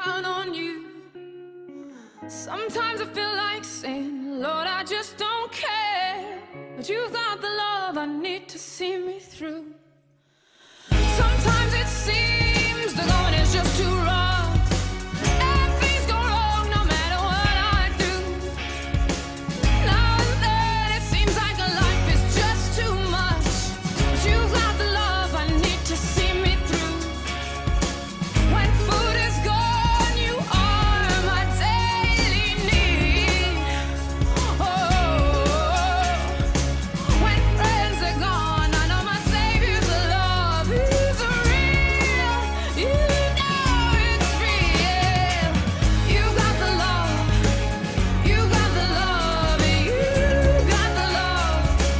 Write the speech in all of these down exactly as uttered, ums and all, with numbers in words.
count on you. Sometimes I feel like saying, Lord, I just don't care, but you've got the love I need to see me through. Sometimes it seems the going is just too rough, and things go wrong no matter what I do. Now and then it seems like a life is just too much, but you've got the love I need to see me through. When food is gone, you are my daily need. Oh, when friends are gone, I know my Savior's love is real. You know it's real. You got the love. You got the love. You got the love.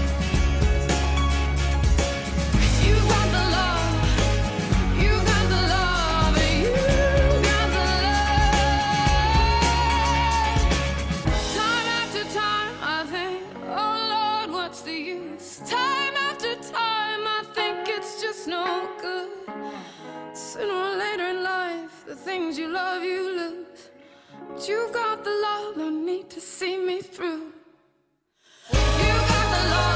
'Cause you got the love. You got the love. You got the love. Time after time I think, oh Lord, what's the use? Time after time I think it's just no good. Sooner or later in life, the things you love you lose. But you've got the love I need to see me through. You got the love.